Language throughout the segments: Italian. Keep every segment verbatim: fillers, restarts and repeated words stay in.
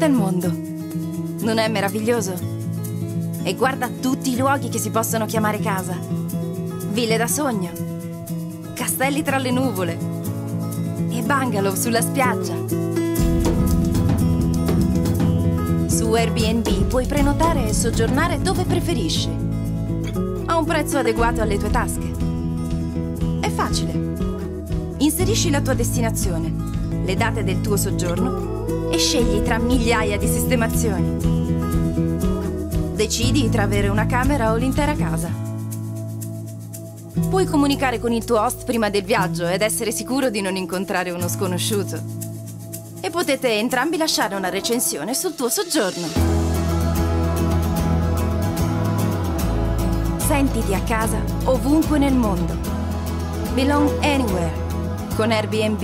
vista il mondo. Non è meraviglioso? E guarda tutti i luoghi che si possono chiamare casa. Ville da sogno, castelli tra le nuvole e bungalow sulla spiaggia. Su Airbnb puoi prenotare e soggiornare dove preferisci, a un prezzo adeguato alle tue tasche. È facile. Inserisci la tua destinazione, le date del tuo soggiorno e scegli tra migliaia di sistemazioni. Decidi tra avere una camera o l'intera casa. Puoi comunicare con il tuo host prima del viaggio ed essere sicuro di non incontrare uno sconosciuto. E potete entrambi lasciare una recensione sul tuo soggiorno. Sentiti a casa ovunque nel mondo. Belong anywhere con Airbnb.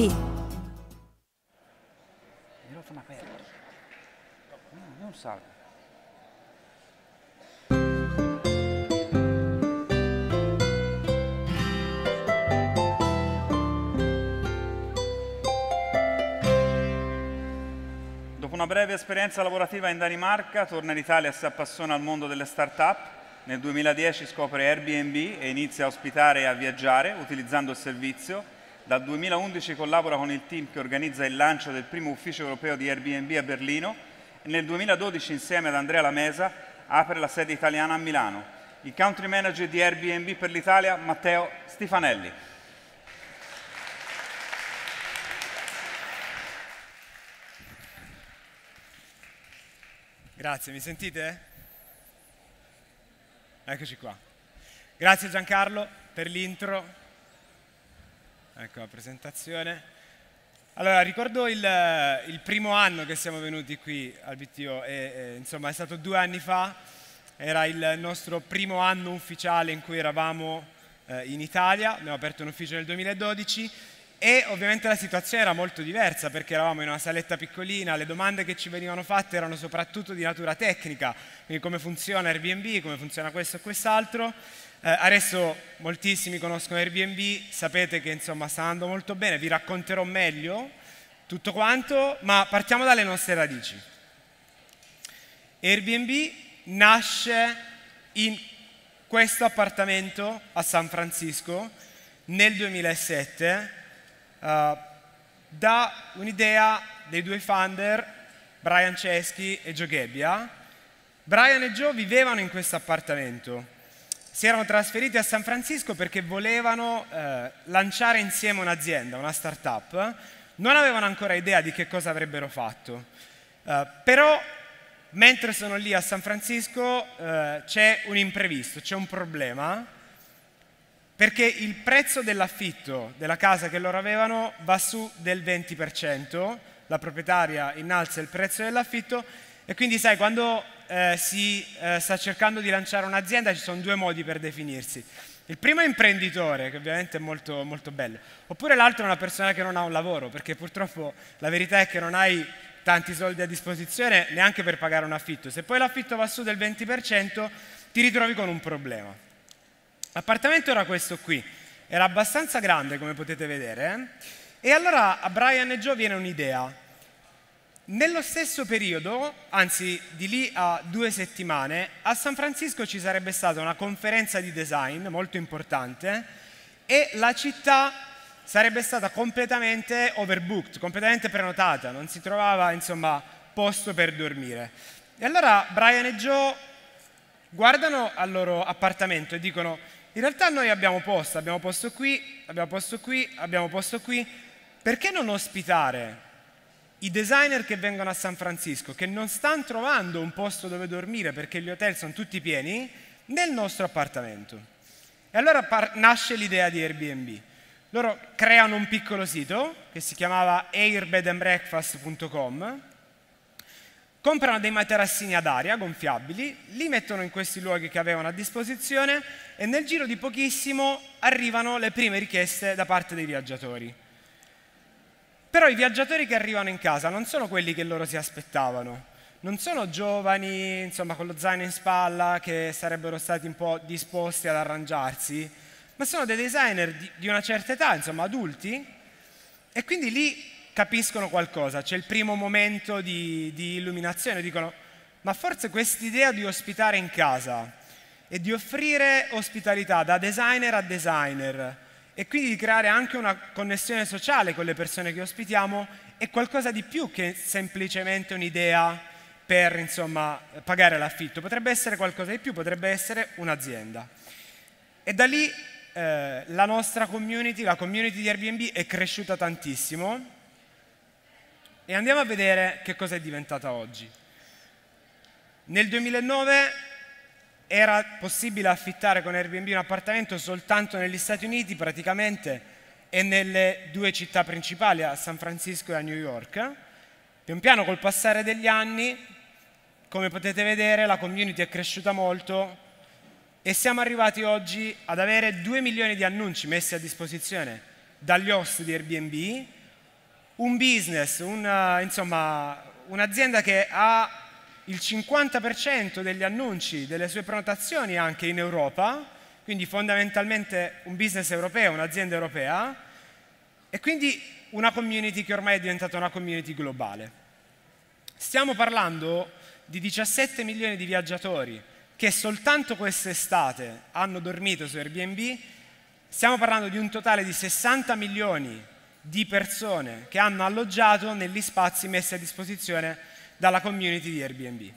Microfono aperto. Non salve. Dopo una breve esperienza lavorativa in Danimarca, torna in Italia e si appassiona al mondo delle start-up. Nel duemiladieci scopre Airbnb e inizia a ospitare e a viaggiare utilizzando il servizio. Dal duemilaundici collabora con il team che organizza il lancio del primo ufficio europeo di Airbnb a Berlino e nel duemiladodici insieme ad Andrea Lamesa apre la sede italiana a Milano. Il country manager di Airbnb per l'Italia, Matteo Stifanelli. Grazie, mi sentite? Eccoci qua. Grazie Giancarlo per l'intro. Ecco la presentazione. Allora, ricordo il, il primo anno che siamo venuti qui al B T O e, e insomma è stato due anni fa, era il nostro primo anno ufficiale in cui eravamo eh, in Italia, abbiamo aperto un ufficio nel duemiladodici e ovviamente la situazione era molto diversa perché eravamo in una saletta piccolina, le domande che ci venivano fatte erano soprattutto di natura tecnica, quindi come funziona Airbnb, come funziona questo e quest'altro. Eh, adesso moltissimi conoscono Airbnb, sapete che insomma sta andando molto bene, vi racconterò meglio tutto quanto, ma partiamo dalle nostre radici. Airbnb nasce in questo appartamento a San Francisco nel duemilasette uh, da un'idea dei due founder, Brian Chesky e Joe Gebbia. Brian e Joe vivevano in questo appartamento. Si erano trasferiti a San Francisco perché volevano eh, lanciare insieme un'azienda, una startup. Non avevano ancora idea di che cosa avrebbero fatto. Uh, però, mentre sono lì a San Francisco, uh, c'è un imprevisto, c'è un problema, perché il prezzo dell'affitto della casa che loro avevano va su del venti per cento, la proprietaria innalza il prezzo dell'affitto e quindi sai, quando eh, si eh, sta cercando di lanciare un'azienda ci sono due modi per definirsi. Il primo è imprenditore, che ovviamente è molto, molto bello, oppure l'altro è una persona che non ha un lavoro, perché purtroppo la verità è che non hai tanti soldi a disposizione neanche per pagare un affitto. Se poi l'affitto va su del venti per cento ti ritrovi con un problema. L'appartamento era questo qui, era abbastanza grande come potete vedere, eh? E allora a Brian e Joe viene un'idea. Nello stesso periodo, anzi di lì a due settimane, a San Francisco ci sarebbe stata una conferenza di design molto importante e la città sarebbe stata completamente overbooked, completamente prenotata, non si trovava insomma posto per dormire. E allora Brian e Joe guardano al loro appartamento e dicono: in realtà noi abbiamo posto, abbiamo posto qui, abbiamo posto qui, abbiamo posto qui, perché non ospitare i designer che vengono a San Francisco, che non stanno trovando un posto dove dormire perché gli hotel sono tutti pieni, nel nostro appartamento? E allora nasce l'idea di Airbnb. Loro creano un piccolo sito che si chiamava airbed and breakfast punto com, comprano dei materassini ad aria gonfiabili, li mettono in questi luoghi che avevano a disposizione e nel giro di pochissimo arrivano le prime richieste da parte dei viaggiatori. Però i viaggiatori che arrivano in casa non sono quelli che loro si aspettavano, non sono giovani, insomma, con lo zaino in spalla che sarebbero stati un po' disposti ad arrangiarsi, ma sono dei designer di, di una certa età, insomma, adulti, e quindi lì capiscono qualcosa, c'è il primo momento di, di illuminazione, dicono ma forse quest'idea di ospitare in casa e di offrire ospitalità da designer a designer e quindi di creare anche una connessione sociale con le persone che ospitiamo è qualcosa di più che semplicemente un'idea per, insomma, pagare l'affitto, potrebbe essere qualcosa di più, potrebbe essere un'azienda. E da lì eh, la nostra community, la community di Airbnb è cresciuta tantissimo e andiamo a vedere che cosa è diventata oggi. Nel duemilanove era possibile affittare con Airbnb un appartamento soltanto negli Stati Uniti praticamente e nelle due città principali, a San Francisco e a New York. Pian piano col passare degli anni, come potete vedere, la community è cresciuta molto e siamo arrivati oggi ad avere due milioni di annunci messi a disposizione dagli host di Airbnb, un business, una, insomma, un'azienda che ha il cinquanta per cento degli annunci delle sue prenotazioni anche in Europa, quindi fondamentalmente un business europeo, un'azienda europea, e quindi una community che ormai è diventata una community globale. Stiamo parlando di diciassette milioni di viaggiatori che soltanto quest'estate hanno dormito su Airbnb, stiamo parlando di un totale di sessanta milioni di persone che hanno alloggiato negli spazi messi a disposizione dalla community di Airbnb.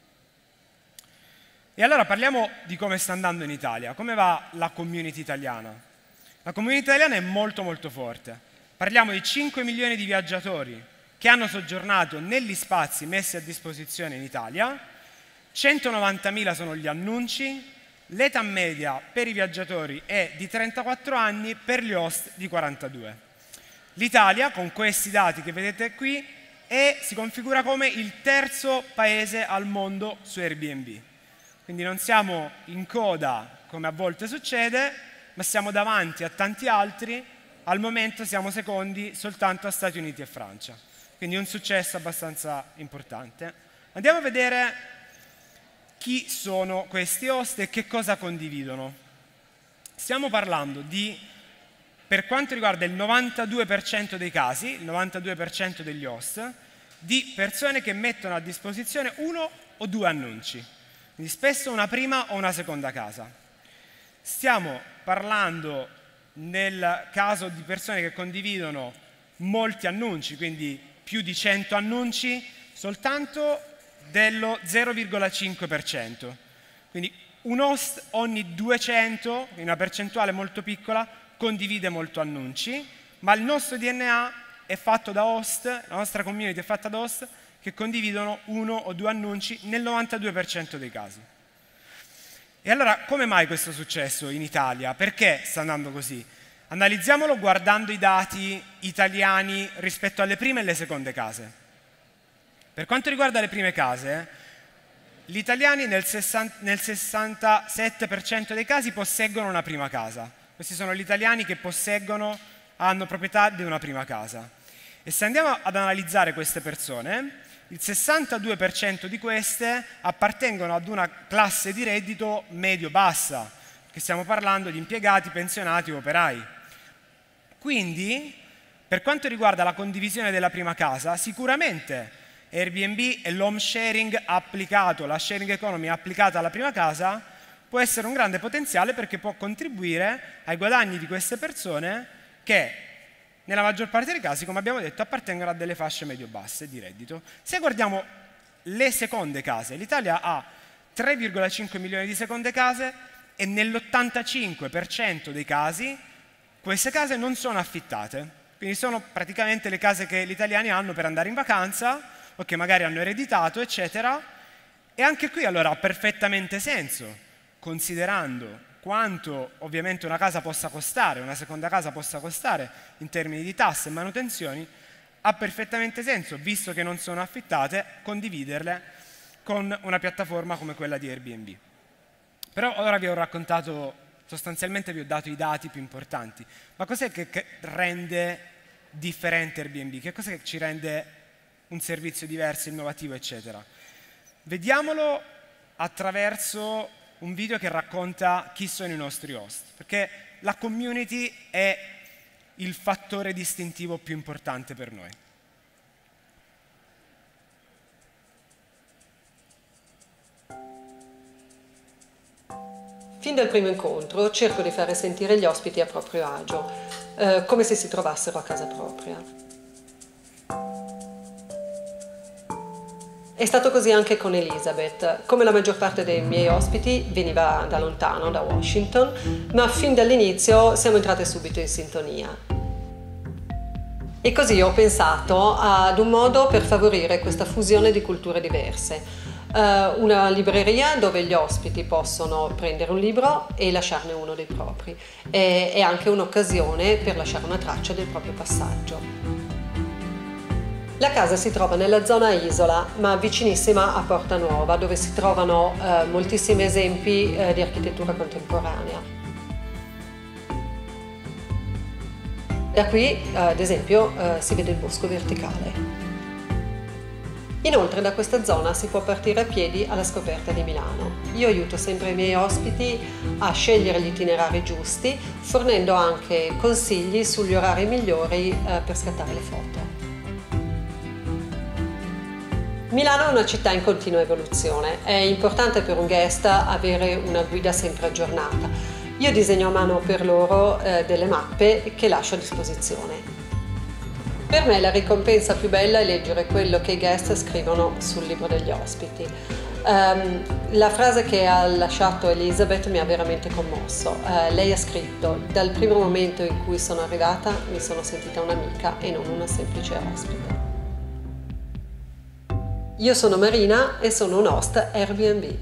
E allora parliamo di come sta andando in Italia, come va la community italiana. La community italiana è molto molto forte. Parliamo di cinque milioni di viaggiatori che hanno soggiornato negli spazi messi a disposizione in Italia, centonovantamila sono gli annunci, l'età media per i viaggiatori è di trentaquattro anni, per gli host di quarantadue. L'Italia, con questi dati che vedete qui, è, si configura come il terzo paese al mondo su Airbnb. Quindi non siamo in coda, come a volte succede, ma siamo davanti a tanti altri. Al momento siamo secondi soltanto a Stati Uniti e Francia. Quindi un successo abbastanza importante. Andiamo a vedere chi sono questi host e che cosa condividono. Stiamo parlando di, per quanto riguarda il novantadue per cento dei casi, il novantadue per cento degli host, di persone che mettono a disposizione uno o due annunci, quindi spesso una prima o una seconda casa. Stiamo parlando nel caso di persone che condividono molti annunci, quindi più di cento annunci, soltanto dello zero virgola cinque per cento. Quindi un host ogni duecento, in una percentuale molto piccola, condivide molto annunci, ma il nostro D N A è fatto da host, la nostra community è fatta da host che condividono uno o due annunci nel novantadue per cento dei casi. E allora come mai questo è successo in Italia? Perché sta andando così? Analizziamolo guardando i dati italiani rispetto alle prime e le seconde case. Per quanto riguarda le prime case, gli italiani nel, nel sessantasette per cento dei casi posseggono una prima casa. Questi sono gli italiani che posseggono, hanno proprietà di una prima casa. E se andiamo ad analizzare queste persone, il sessantadue per cento di queste appartengono ad una classe di reddito medio-bassa, che stiamo parlando di impiegati, pensionati o operai. Quindi, per quanto riguarda la condivisione della prima casa, sicuramente Airbnb e l'home sharing applicato, la sharing economy applicata alla prima casa, può essere un grande potenziale perché può contribuire ai guadagni di queste persone che, nella maggior parte dei casi, come abbiamo detto, appartengono a delle fasce medio-basse di reddito. Se guardiamo le seconde case, l'Italia ha tre virgola cinque milioni di seconde case e nell'ottantacinque per cento dei casi queste case non sono affittate. Quindi sono praticamente le case che gli italiani hanno per andare in vacanza o che magari hanno ereditato, eccetera. E anche qui allora ha perfettamente senso, considerando quanto ovviamente una casa possa costare, una seconda casa possa costare in termini di tasse e manutenzioni, ha perfettamente senso, visto che non sono affittate, condividerle con una piattaforma come quella di Airbnb. Però ora vi ho raccontato, sostanzialmente vi ho dato i dati più importanti. Ma cos'è che, che rende differente Airbnb? Che cos'è che ci rende un servizio diverso, innovativo, eccetera? Vediamolo attraverso un video che racconta chi sono i nostri host, perché la community è il fattore distintivo più importante per noi. Fin dal primo incontro cerco di fare sentire gli ospiti a proprio agio, eh, come se si trovassero a casa propria. È stato così anche con Elizabeth. Come la maggior parte dei miei ospiti veniva da lontano, da Washington, ma fin dall'inizio siamo entrate subito in sintonia. E così ho pensato ad un modo per favorire questa fusione di culture diverse. Uh, una libreria dove gli ospiti possono prendere un libro e lasciarne uno dei propri. È, è anche un'occasione per lasciare una traccia del proprio passaggio. La casa si trova nella zona Isola, ma vicinissima a Porta Nuova, dove si trovano uh, moltissimi esempi uh, di architettura contemporanea. Da qui, uh, ad esempio, uh, si vede il bosco verticale. Inoltre da questa zona si può partire a piedi alla scoperta di Milano. Io aiuto sempre i miei ospiti a scegliere gli itinerari giusti, fornendo anche consigli sugli orari migliori eh, per scattare le foto. Milano è una città in continua evoluzione. È importante per un guest avere una guida sempre aggiornata. Io disegno a mano per loro eh, delle mappe che lascio a disposizione. Per me la ricompensa più bella è leggere quello che i guest scrivono sul libro degli ospiti. Um, la frase che ha lasciato Elizabeth mi ha veramente commosso. Uh, lei ha scritto: dal primo momento in cui sono arrivata mi sono sentita un'amica e non una semplice ospite. Io sono Marina e sono un host Airbnb.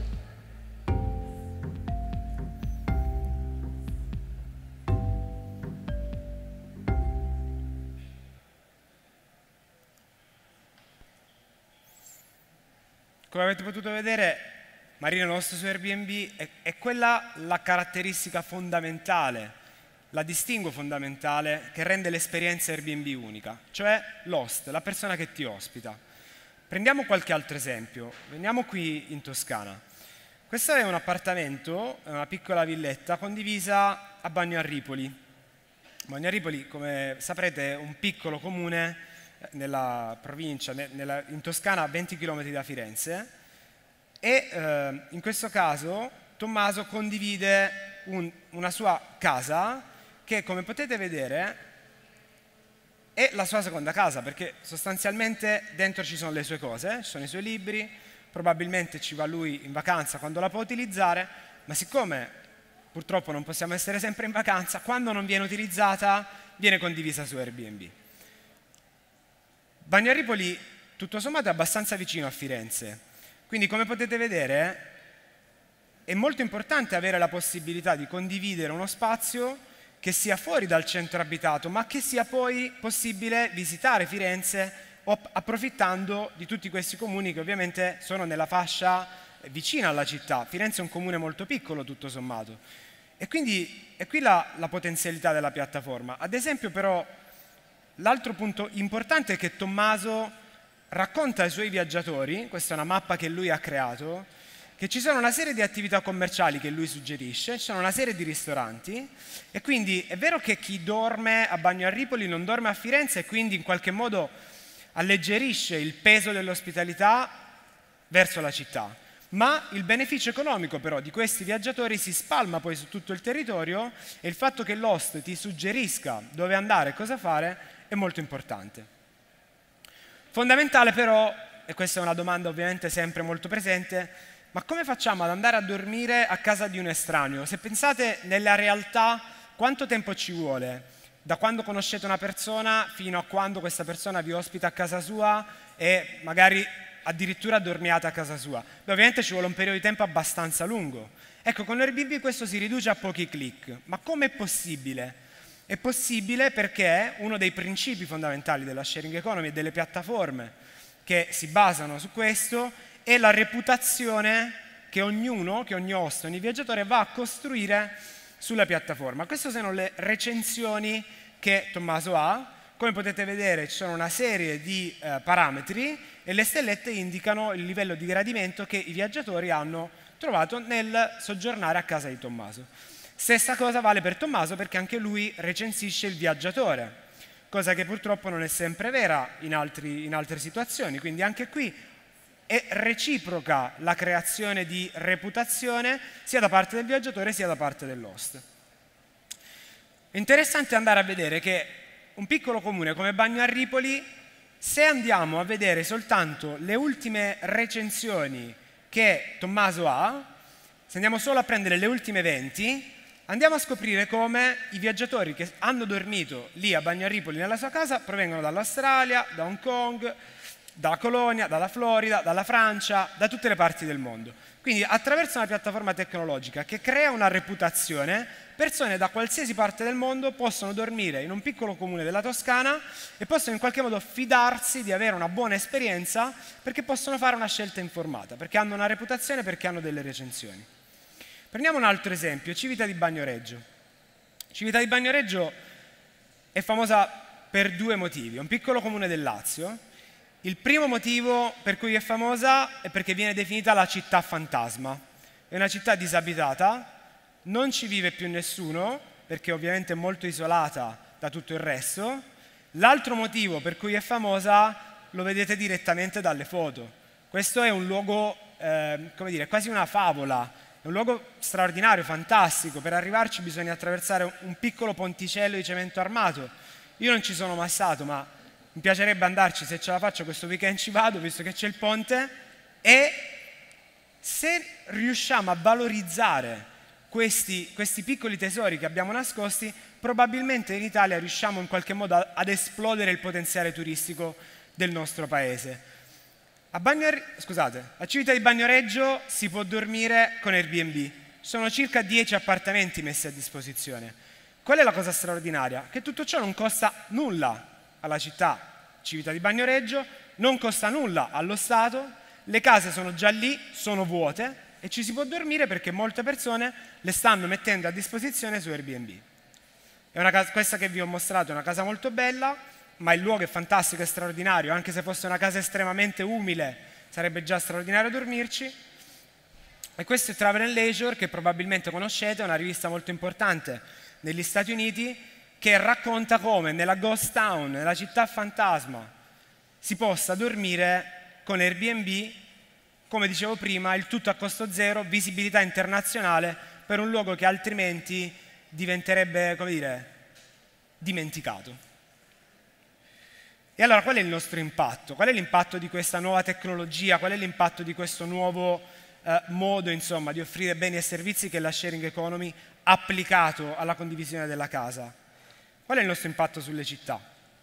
Come avete potuto vedere, Marina Host su Airbnb è, è quella la caratteristica fondamentale, la distinguo fondamentale che rende l'esperienza Airbnb unica, cioè l'host, la persona che ti ospita. Prendiamo qualche altro esempio. Veniamo qui in Toscana. Questo è un appartamento, una piccola villetta condivisa a Bagno a Ripoli. Bagno a Ripoli, come saprete, è un piccolo comune nella provincia, nella, in Toscana, a venti chilometri da Firenze, e eh, in questo caso Tommaso condivide un, una sua casa che, come potete vedere, è la sua seconda casa, perché sostanzialmente dentro ci sono le sue cose, ci sono i suoi libri, probabilmente ci va lui in vacanza quando la può utilizzare, ma siccome purtroppo non possiamo essere sempre in vacanza, quando non viene utilizzata viene condivisa su Airbnb. Bagno a Ripoli, tutto sommato, è abbastanza vicino a Firenze, quindi come potete vedere è molto importante avere la possibilità di condividere uno spazio che sia fuori dal centro abitato, ma che sia poi possibile visitare Firenze approfittando di tutti questi comuni che ovviamente sono nella fascia vicina alla città. Firenze è un comune molto piccolo, tutto sommato. E quindi è qui la, la potenzialità della piattaforma. Ad esempio, però, l'altro punto importante è che Tommaso racconta ai suoi viaggiatori, questa è una mappa che lui ha creato, che ci sono una serie di attività commerciali che lui suggerisce, ci sono una serie di ristoranti, e quindi è vero che chi dorme a Bagno a Ripoli non dorme a Firenze e quindi in qualche modo alleggerisce il peso dell'ospitalità verso la città, ma il beneficio economico però di questi viaggiatori si spalma poi su tutto il territorio, e il fatto che l'host ti suggerisca dove andare e cosa fare è molto importante. Fondamentale però, e questa è una domanda ovviamente sempre molto presente, ma come facciamo ad andare a dormire a casa di un estraneo? Se pensate nella realtà, quanto tempo ci vuole da quando conoscete una persona fino a quando questa persona vi ospita a casa sua e magari addirittura dormiate a casa sua? Beh, ovviamente ci vuole un periodo di tempo abbastanza lungo. Ecco, con Airbnb questo si riduce a pochi click. Ma come è possibile? È possibile perché uno dei principi fondamentali della sharing economy e delle piattaforme che si basano su questo è la reputazione che ognuno, che ogni host, ogni viaggiatore va a costruire sulla piattaforma. Queste sono le recensioni che Tommaso ha. Come potete vedere ci sono una serie di eh, parametri e le stellette indicano il livello di gradimento che i viaggiatori hanno trovato nel soggiornare a casa di Tommaso. Stessa cosa vale per Tommaso, perché anche lui recensisce il viaggiatore, cosa che purtroppo non è sempre vera in, altri, in altre situazioni, quindi anche qui è reciproca la creazione di reputazione sia da parte del viaggiatore sia da parte dell'host. È interessante andare a vedere che un piccolo comune come Bagno a Ripoli, se andiamo a vedere soltanto le ultime recensioni che Tommaso ha, se andiamo solo a prendere le ultime venti, andiamo a scoprire come i viaggiatori che hanno dormito lì a Bagno a Ripoli nella sua casa provengono dall'Australia, da Hong Kong, dalla Colonia, dalla Florida, dalla Francia, da tutte le parti del mondo. Quindi attraverso una piattaforma tecnologica che crea una reputazione, persone da qualsiasi parte del mondo possono dormire in un piccolo comune della Toscana e possono in qualche modo fidarsi di avere una buona esperienza perché possono fare una scelta informata, perché hanno una reputazione, perché hanno delle recensioni. Prendiamo un altro esempio, Civita di Bagnoregio. Civita di Bagnoregio è famosa per due motivi, è un piccolo comune del Lazio. Il primo motivo per cui è famosa è perché viene definita la città fantasma. È una città disabitata, non ci vive più nessuno, perché ovviamente è molto isolata da tutto il resto. L'altro motivo per cui è famosa lo vedete direttamente dalle foto. Questo è un luogo, eh, come dire, quasi una favola, è un luogo straordinario, fantastico. Per arrivarci bisogna attraversare un piccolo ponticello di cemento armato. Io non ci sono mai stato, ma mi piacerebbe andarci, se ce la faccio questo weekend ci vado, visto che c'è il ponte, e se riusciamo a valorizzare questi, questi piccoli tesori che abbiamo nascosti, probabilmente in Italia riusciamo in qualche modo a, ad esplodere il potenziale turistico del nostro paese. A, Bagno, scusate, a Civita di Bagnoregio si può dormire con Airbnb, sono circa dieci appartamenti messi a disposizione. Qual è la cosa straordinaria? Che tutto ciò non costa nulla alla città Civita di Bagnoregio, non costa nulla allo Stato, le case sono già lì, sono vuote e ci si può dormire perché molte persone le stanno mettendo a disposizione su Airbnb. È una casa, questa che vi ho mostrato è una casa molto bella, ma il luogo è fantastico e straordinario, anche se fosse una casa estremamente umile sarebbe già straordinario dormirci. E questo è Travel and Leisure, che probabilmente conoscete, è una rivista molto importante negli Stati Uniti, che racconta come nella Ghost Town, nella città fantasma, si possa dormire con Airbnb, come dicevo prima, il tutto a costo zero, visibilità internazionale per un luogo che altrimenti diventerebbe, come dire, dimenticato. E allora qual è il nostro impatto? Qual è l'impatto di questa nuova tecnologia? Qual è l'impatto di questo nuovo eh, modo, insomma, di offrire beni e servizi che è la sharing economy applicato alla condivisione della casa? Qual è il nostro impatto sulle città?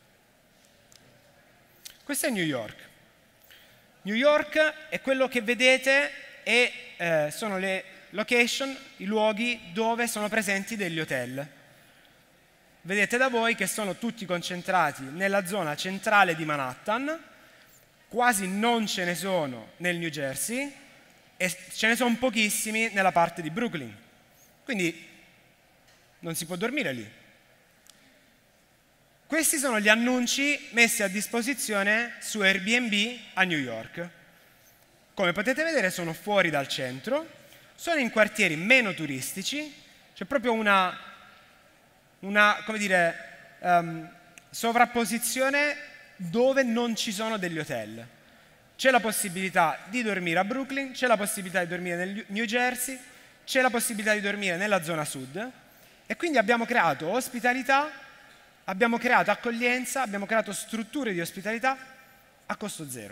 Questo è New York. New York è quello che vedete e eh, sono le location, i luoghi dove sono presenti degli hotel. Vedete da voi che sono tutti concentrati nella zona centrale di Manhattan, quasi non ce ne sono nel New Jersey e ce ne sono pochissimi nella parte di Brooklyn. Quindi non si può dormire lì. Questi sono gli annunci messi a disposizione su Airbnb a New York. Come potete vedere sono fuori dal centro, sono in quartieri meno turistici, c'è proprio una, una come dire, um, sovrapposizione dove non ci sono degli hotel. C'è la possibilità di dormire a Brooklyn, c'è la possibilità di dormire nel New Jersey, c'è la possibilità di dormire nella zona sud e quindi abbiamo creato ospitalità. Abbiamo creato accoglienza, abbiamo creato strutture di ospitalità a costo zero.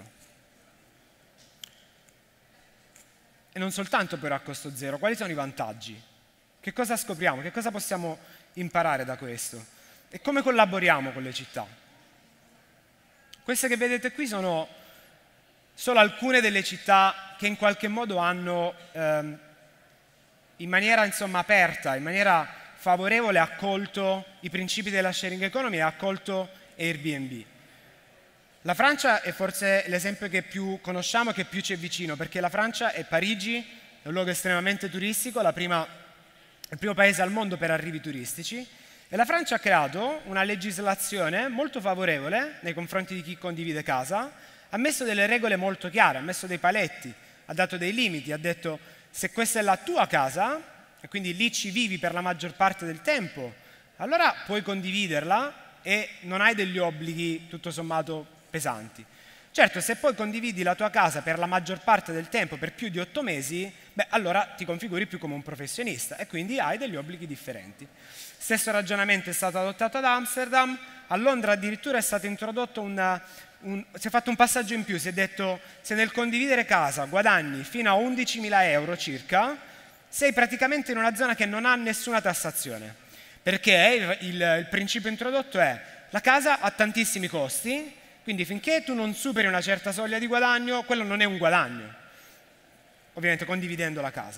E non soltanto però a costo zero, quali sono i vantaggi? Che cosa scopriamo? Che cosa possiamo imparare da questo? E come collaboriamo con le città? Queste che vedete qui sono solo alcune delle città che in qualche modo hanno ehm, in maniera insomma aperta, in maniera favorevole ha accolto i principi della sharing economy e ha accolto Airbnb. La Francia è forse l'esempio che più conosciamo e che più ci è vicino, perché la Francia è Parigi, è un luogo estremamente turistico, la prima, il primo paese al mondo per arrivi turistici, e la Francia ha creato una legislazione molto favorevole nei confronti di chi condivide casa, ha messo delle regole molto chiare, ha messo dei paletti, ha dato dei limiti, ha detto se questa è la tua casa, e quindi lì ci vivi per la maggior parte del tempo, allora puoi condividerla e non hai degli obblighi tutto sommato pesanti. Certo, se poi condividi la tua casa per la maggior parte del tempo, per più di otto mesi, beh, allora ti configuri più come un professionista e quindi hai degli obblighi differenti. Stesso ragionamento è stato adottato ad Amsterdam. A Londra addirittura è stato introdotto una, un, si è fatto un passaggio in più, si è detto se nel condividere casa guadagni fino a undicimila euro circa, sei praticamente in una zona che non ha nessuna tassazione, perché il, il, il principio introdotto è la casa ha tantissimi costi, quindi finché tu non superi una certa soglia di guadagno, quello non è un guadagno, ovviamente condividendo la casa.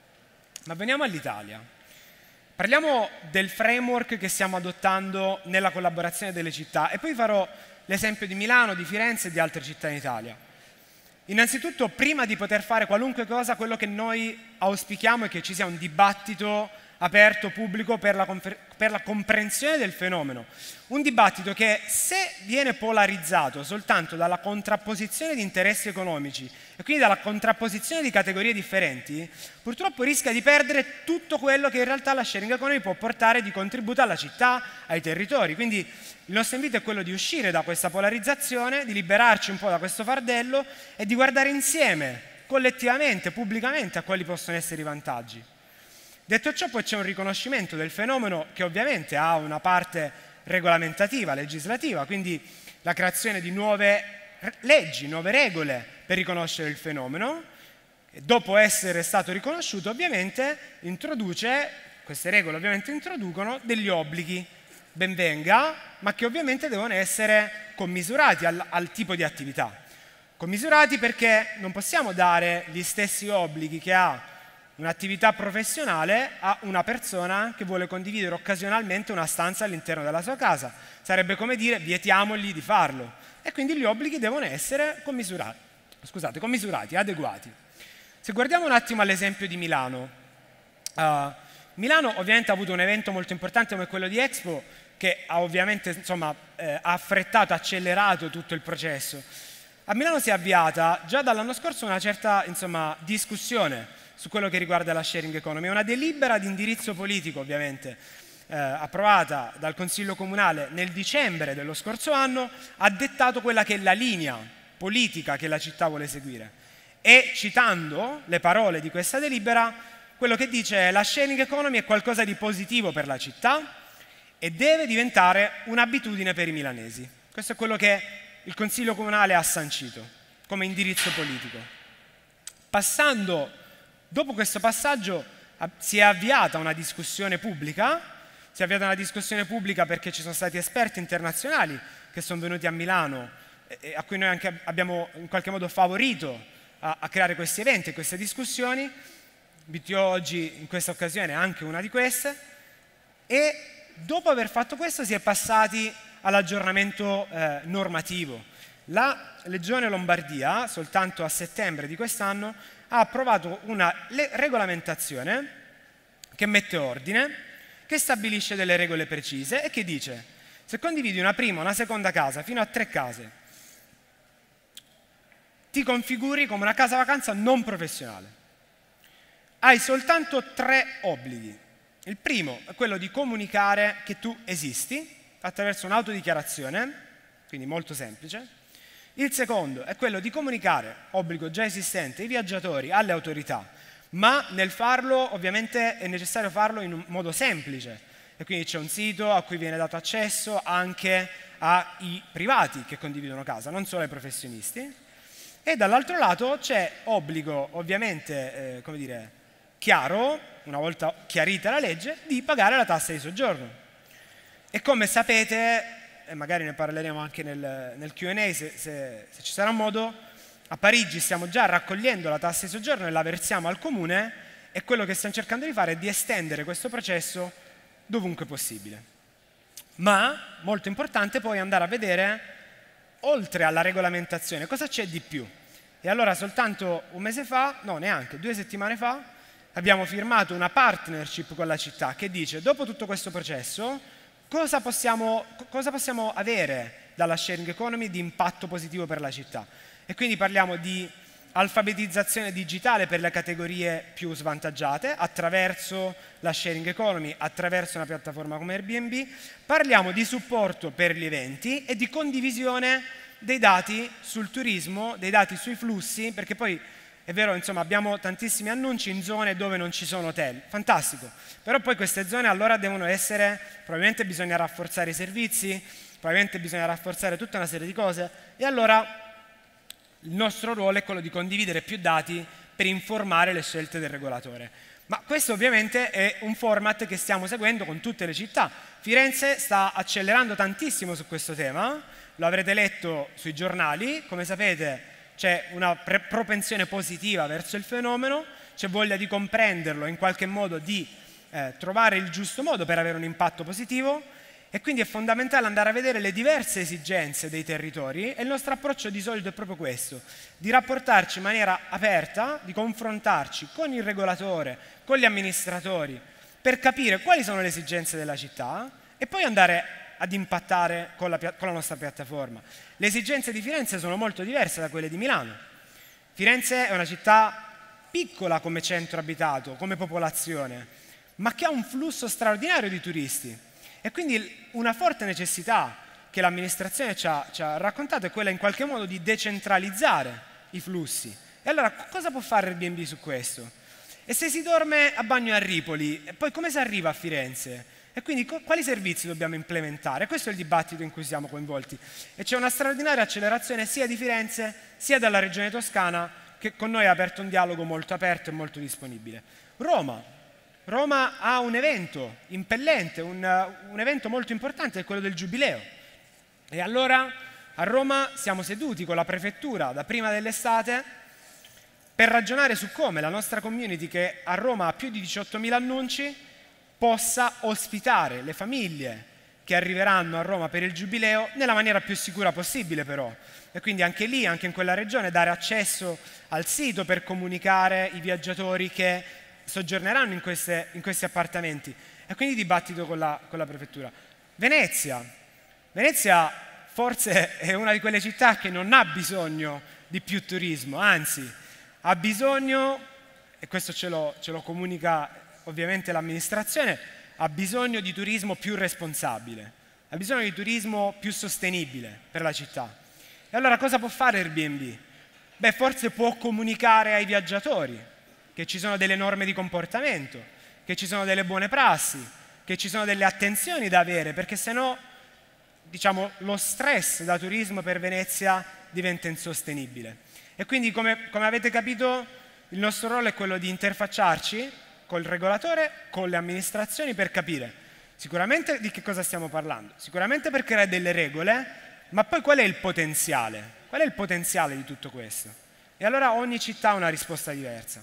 Ma veniamo all'Italia. Parliamo del framework che stiamo adottando nella collaborazione delle città e poi farò l'esempio di Milano, di Firenze e di altre città in Italia. Innanzitutto, prima di poter fare qualunque cosa, quello che noi auspichiamo è che ci sia un dibattito aperto, pubblico, per la, per la comprensione del fenomeno. Un dibattito che, se viene polarizzato soltanto dalla contrapposizione di interessi economici e quindi dalla contrapposizione di categorie differenti, purtroppo rischia di perdere tutto quello che in realtà la sharing economy può portare di contributo alla città, ai territori. Quindi il nostro invito è quello di uscire da questa polarizzazione, di liberarci un po' da questo fardello e di guardare insieme, collettivamente, pubblicamente, a quali possono essere i vantaggi. Detto ciò, poi c'è un riconoscimento del fenomeno che ovviamente ha una parte regolamentativa, legislativa, quindi la creazione di nuove leggi, nuove regole per riconoscere il fenomeno. E dopo essere stato riconosciuto, ovviamente, introduce, queste regole ovviamente introducono degli obblighi, ben venga, ma che ovviamente devono essere commisurati al, al tipo di attività. Commisurati perché non possiamo dare gli stessi obblighi che ha un'attività professionale a una persona che vuole condividere occasionalmente una stanza all'interno della sua casa. Sarebbe come dire vietiamogli di farlo. E quindi gli obblighi devono essere commisurati, scusate, commisurati, adeguati. Se guardiamo un attimo all'esempio di Milano, uh, Milano ovviamente ha avuto un evento molto importante come quello di Expo che ha ovviamente insomma, eh, ha affrettato, accelerato tutto il processo. A Milano si è avviata già dall'anno scorso una certa insomma, discussione su quello che riguarda la sharing economy. È una delibera di indirizzo politico, ovviamente, eh, approvata dal Consiglio Comunale nel dicembre dello scorso anno, ha dettato quella che è la linea politica che la città vuole seguire. E, citando le parole di questa delibera, quello che dice è la sharing economy è qualcosa di positivo per la città e deve diventare un'abitudine per i milanesi. Questo è quello che il Consiglio Comunale ha sancito come indirizzo politico. Passando Dopo questo passaggio si è avviata una discussione pubblica, si è avviata una discussione pubblica perché ci sono stati esperti internazionali che sono venuti a Milano e a cui noi anche abbiamo in qualche modo favorito a, a creare questi eventi e queste discussioni. B T O oggi in questa occasione è anche una di queste e dopo aver fatto questo si è passati all'aggiornamento eh, normativo. La Regione Lombardia, soltanto a settembre di quest'anno, ha approvato una regolamentazione che mette ordine, che stabilisce delle regole precise e che dice se condividi una prima o una seconda casa fino a tre case, ti configuri come una casa vacanza non professionale. Hai soltanto tre obblighi. Il primo è quello di comunicare che tu esisti attraverso un'autodichiarazione, quindi molto semplice. Il secondo è quello di comunicare, obbligo già esistente, ai viaggiatori, alle autorità, ma nel farlo ovviamente è necessario farlo in un modo semplice e quindi c'è un sito a cui viene dato accesso anche ai privati che condividono casa, non solo ai professionisti. E dall'altro lato c'è obbligo ovviamente, eh, come dire, chiaro, una volta chiarita la legge, di pagare la tassa di soggiorno. E come sapete, e magari ne parleremo anche nel, nel Q and A se, se, se ci sarà modo, a Parigi stiamo già raccogliendo la tassa di soggiorno e la versiamo al comune e quello che stiamo cercando di fare è di estendere questo processo dovunque possibile. Ma, molto importante poi andare a vedere, oltre alla regolamentazione, cosa c'è di più. E allora soltanto un mese fa, no neanche, due settimane fa, abbiamo firmato una partnership con la città che dice, dopo tutto questo processo, Cosa possiamo, cosa possiamo avere dalla sharing economy di impatto positivo per la città? E quindi parliamo di alfabetizzazione digitale per le categorie più svantaggiate attraverso la sharing economy, attraverso una piattaforma come Airbnb, parliamo di supporto per gli eventi e di condivisione dei dati sul turismo, dei dati sui flussi, perché poi è vero, insomma, abbiamo tantissimi annunci in zone dove non ci sono hotel, fantastico, però poi queste zone allora devono essere, probabilmente bisogna rafforzare i servizi, probabilmente bisogna rafforzare tutta una serie di cose, e allora il nostro ruolo è quello di condividere più dati per informare le scelte del regolatore. Ma questo ovviamente è un format che stiamo seguendo con tutte le città. Firenze sta accelerando tantissimo su questo tema, lo avrete letto sui giornali, come sapete c'è una propensione positiva verso il fenomeno, c'è voglia di comprenderlo, in qualche modo di eh, trovare il giusto modo per avere un impatto positivo, e quindi è fondamentale andare a vedere le diverse esigenze dei territori, e il nostro approccio di solito è proprio questo, di rapportarci in maniera aperta, di confrontarci con il regolatore, con gli amministratori, per capire quali sono le esigenze della città e poi andare ad impattare con la, con la nostra piattaforma. Le esigenze di Firenze sono molto diverse da quelle di Milano. Firenze è una città piccola come centro abitato, come popolazione, ma che ha un flusso straordinario di turisti, e quindi una forte necessità che l'amministrazione ci ha, ci ha raccontato è quella in qualche modo di decentralizzare i flussi. E allora cosa può fare Airbnb su questo? E se si dorme a bagno a Ripoli, e poi come si arriva a Firenze? E quindi quali servizi dobbiamo implementare? Questo è il dibattito in cui siamo coinvolti, e c'è una straordinaria accelerazione sia di Firenze sia dalla regione Toscana, che con noi ha aperto un dialogo molto aperto e molto disponibile. Roma. Roma ha un evento impellente, un, un evento molto importante, è quello del Giubileo. E allora a Roma siamo seduti con la prefettura da prima dell'estate per ragionare su come la nostra community, che a Roma ha più di diciottomila annunci, possa ospitare le famiglie che arriveranno a Roma per il Giubileo nella maniera più sicura possibile, però. E quindi anche lì, anche in quella regione, dare accesso al sito per comunicare i viaggiatori che soggiorneranno in, queste, in questi appartamenti. E quindi dibattito con la, con la prefettura. Venezia. Venezia forse è una di quelle città che non ha bisogno di più turismo, anzi ha bisogno, e questo ce lo, ce lo comunica ovviamente l'amministrazione, ha bisogno di turismo più responsabile, ha bisogno di turismo più sostenibile per la città. E allora cosa può fare Airbnb? Beh, forse può comunicare ai viaggiatori che ci sono delle norme di comportamento, che ci sono delle buone prassi, che ci sono delle attenzioni da avere, perché sennò, diciamo, lo stress da turismo per Venezia diventa insostenibile. E quindi, come, come avete capito, il nostro ruolo è quello di interfacciarci col regolatore, con le amministrazioni, per capire sicuramente di che cosa stiamo parlando, sicuramente per creare delle regole, ma poi qual è il potenziale? Qual è il potenziale di tutto questo? E allora ogni città ha una risposta diversa.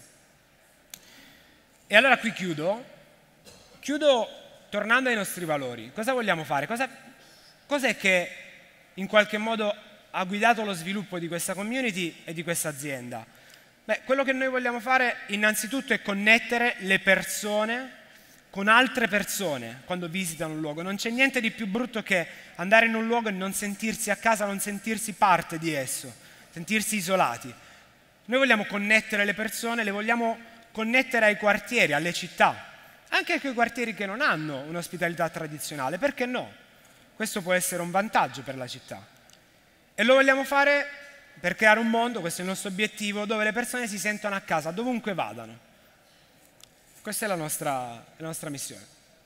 E allora qui chiudo, chiudo tornando ai nostri valori. Cosa vogliamo fare? Cosa, cos'è che in qualche modo ha guidato lo sviluppo di questa community e di questa azienda? Beh, quello che noi vogliamo fare innanzitutto è connettere le persone con altre persone quando visitano un luogo. Non c'è niente di più brutto che andare in un luogo e non sentirsi a casa, non sentirsi parte di esso, sentirsi isolati. Noi vogliamo connettere le persone, le vogliamo connettere ai quartieri, alle città, anche a quei quartieri che non hanno un'ospitalità tradizionale, perché no? Questo può essere un vantaggio per la città. E lo vogliamo fare per creare un mondo, questo è il nostro obiettivo, dove le persone si sentono a casa, dovunque vadano. Questa è la nostra, la nostra missione.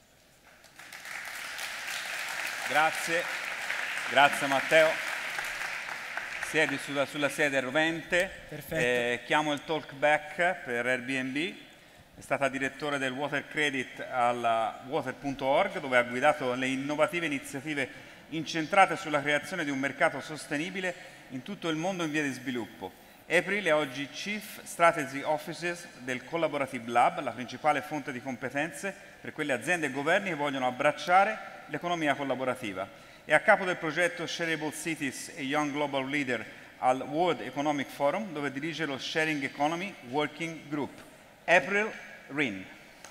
Grazie, grazie Matteo. Siedi sulla, sulla sedia rovente. Perfetto. Eh, chiamo il talkback per Airbnb. È stata direttore del Water Credit alla water punto org, dove ha guidato le innovative iniziative incentrate sulla creazione di un mercato sostenibile in tutto il mondo in via di sviluppo. April è oggi Chief Strategy Officer del Collaborative Lab, la principale fonte di competenze per quelle aziende e governi che vogliono abbracciare l'economia collaborativa. È a capo del progetto Shareable Cities e Young Global Leader al World Economic Forum, dove dirige lo Sharing Economy Working Group. April Rin.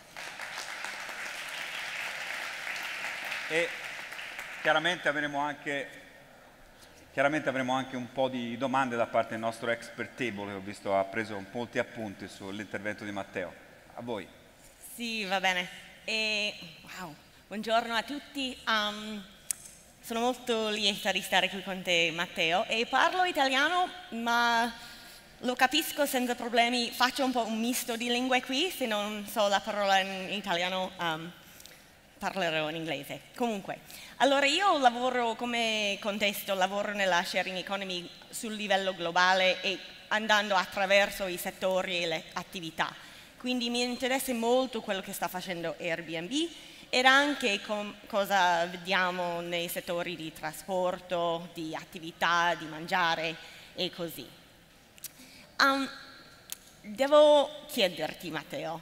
E chiaramente avremo anche, chiaramente avremo anche un po' di domande da parte del nostro expert table, che ho visto ha preso molti appunti sull'intervento di Matteo. A voi. Sì, va bene. E, wow. Buongiorno a tutti. Um, sono molto lieta di stare qui con te, Matteo, e parlo italiano, ma lo capisco senza problemi. Faccio un po' un misto di lingue qui, se non so la parola in italiano um, parlerò in inglese. Comunque, allora io lavoro come contesto, lavoro nella sharing economy sul livello globale e andando attraverso i settori e le attività. Quindi mi interessa molto quello che sta facendo Airbnb ed anche com- cosa vediamo nei settori di trasporto, di attività, di mangiare e così. Um, devo chiederti, Matteo,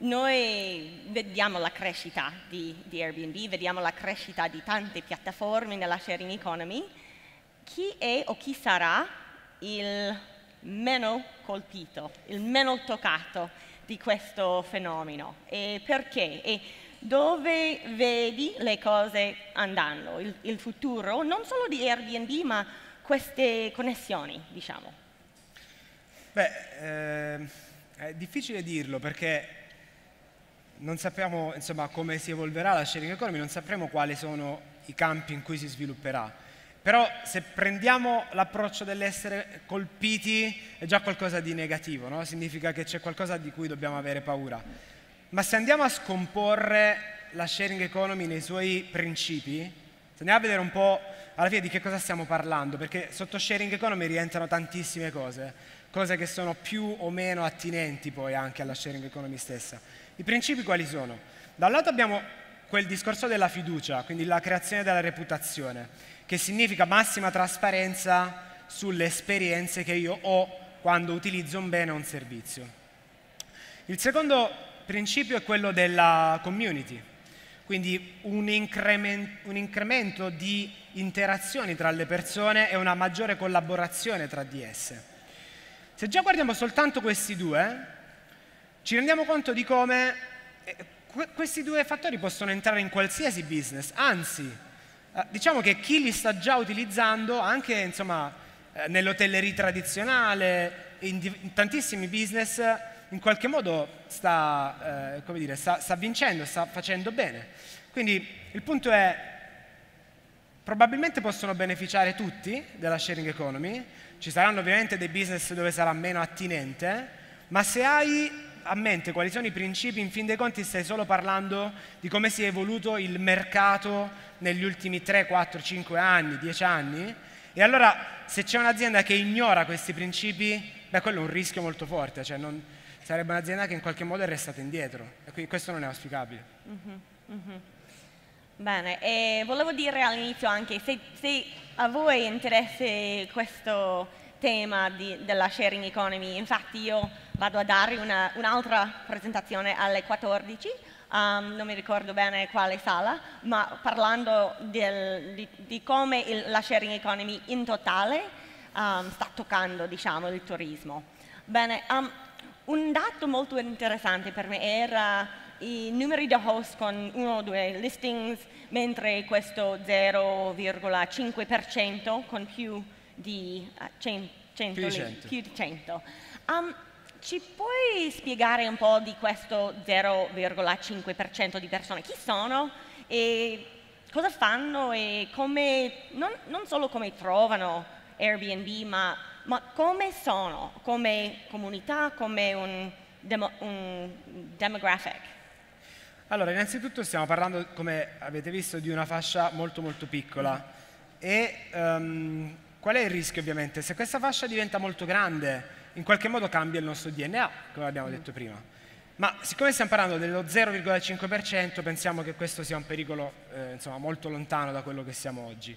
noi vediamo la crescita di, di Airbnb, vediamo la crescita di tante piattaforme nella sharing economy. Chi è o chi sarà il meno colpito, il meno toccato di questo fenomeno e perché? E dove vedi le cose andando, il, il futuro, non solo di Airbnb, ma queste connessioni, diciamo? Beh, eh, è difficile dirlo perché non sappiamo, insomma, come si evolverà la sharing economy, non sapremo quali sono i campi in cui si svilupperà. Però se prendiamo l'approccio dell'essere colpiti è già qualcosa di negativo, no? Significa che c'è qualcosa di cui dobbiamo avere paura. Ma se andiamo a scomporre la sharing economy nei suoi principi, se andiamo a vedere un po' alla fine di che cosa stiamo parlando, perché sotto sharing economy rientrano tantissime cose, cose che sono più o meno attinenti poi anche alla sharing economy stessa. I principi quali sono? Da un lato abbiamo quel discorso della fiducia, quindi la creazione della reputazione, che significa massima trasparenza sulle esperienze che io ho quando utilizzo un bene o un servizio. Il secondo principio è quello della community, quindi un, increment, un incremento di interazioni tra le persone e una maggiore collaborazione tra di esse. Se già guardiamo soltanto questi due, ci rendiamo conto di come questi due fattori possono entrare in qualsiasi business, anzi, diciamo che chi li sta già utilizzando anche insomma, nell'hotelleria tradizionale, in, in tantissimi business, in qualche modo sta, eh, come dire, sta, sta vincendo, sta facendo bene. Quindi il punto è, probabilmente possono beneficiare tutti della sharing economy, ci saranno ovviamente dei business dove sarà meno attinente, ma se hai a mente quali sono i principi, in fin dei conti stai solo parlando di come si è evoluto il mercato negli ultimi tre, quattro, cinque anni, dieci anni, e allora se c'è un'azienda che ignora questi principi, beh, quello è un rischio molto forte, cioè non, sarebbe un'azienda che in qualche modo è restata indietro, e quindi questo non è auspicabile. Mm-hmm, mm-hmm. Bene, e volevo dire all'inizio anche, se, se a voi interessa questo tema di, della sharing economy, infatti io vado a dare una, un'altra presentazione alle quattordici, um, non mi ricordo bene quale sala, ma parlando del, di, di come il, la sharing economy in totale um, sta toccando, diciamo, il turismo. Bene, um, un dato molto interessante per me era i numeri di host con uno o due listings, mentre questo zero virgola cinque per cento con più di uh, cento, più di cento. Più di cento. Um, ci puoi spiegare un po' di questo zero virgola cinque per cento di persone? Chi sono e cosa fanno e come, non, non solo come trovano Airbnb, ma, ma come sono, come comunità, come un, demo, un demographic? Allora, innanzitutto stiamo parlando, come avete visto, di una fascia molto molto piccola e um, qual è il rischio ovviamente? Se questa fascia diventa molto grande, in qualche modo cambia il nostro D N A, come abbiamo detto prima. Ma siccome stiamo parlando dello zero virgola cinque per cento, pensiamo che questo sia un pericolo eh, insomma, molto lontano da quello che siamo oggi.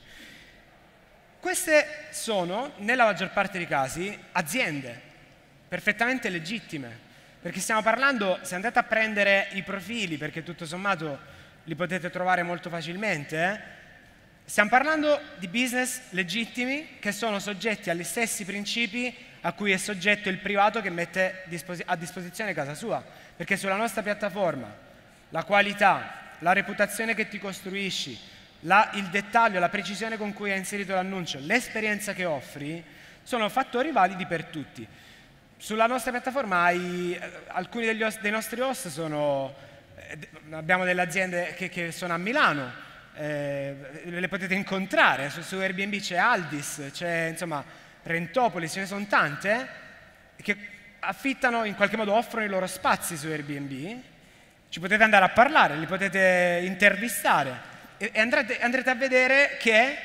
Queste sono, nella maggior parte dei casi, aziende perfettamente legittime, perché stiamo parlando, se andate a prendere i profili, perché tutto sommato li potete trovare molto facilmente, eh, stiamo parlando di business legittimi che sono soggetti agli stessi principi a cui è soggetto il privato che mette a disposizione casa sua, perché sulla nostra piattaforma la qualità, la reputazione che ti costruisci, la, il dettaglio, la precisione con cui hai inserito l'annuncio, l'esperienza che offri, sono fattori validi per tutti. Sulla nostra piattaforma hai, eh, alcuni degli host, dei nostri host sono, eh, abbiamo delle aziende che, che sono a Milano, eh, le potete incontrare, su, su Airbnb c'è Aldis, c'è insomma Rentopoli, ce ne sono tante che affittano, in qualche modo offrono i loro spazi su Airbnb, ci potete andare a parlare, li potete intervistare e, e andrete, andrete a vedere che